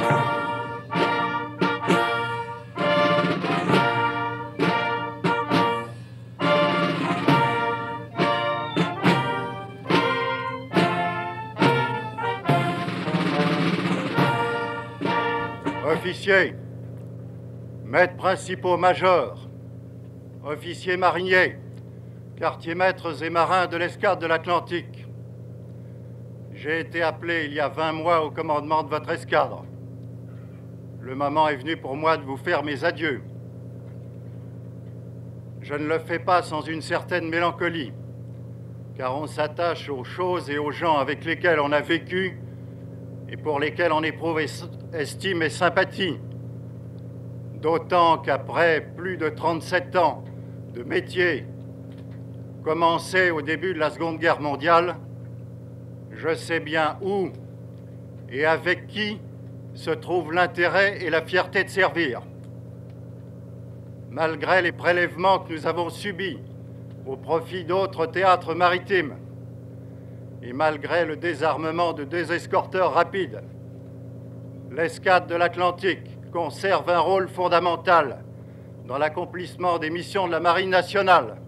Officiers, maîtres principaux majors, officiers mariniers, quartiers-maîtres et marins de l'escadre de l'Atlantique. J'ai été appelé il y a 20 mois au commandement de votre escadre. Le moment est venu pour moi de vous faire mes adieux. Je ne le fais pas sans une certaine mélancolie, car on s'attache aux choses et aux gens avec lesquels on a vécu et pour lesquels on éprouve estime et sympathie. D'autant qu'après plus de 37 ans de métier, commencé au début de la Seconde Guerre mondiale, je sais bien où et avec qui se trouve l'intérêt et la fierté de servir. Malgré les prélèvements que nous avons subis au profit d'autres théâtres maritimes, et malgré le désarmement de 2 escorteurs rapides, l'escadre de l'Atlantique conserve un rôle fondamental dans l'accomplissement des missions de la Marine nationale.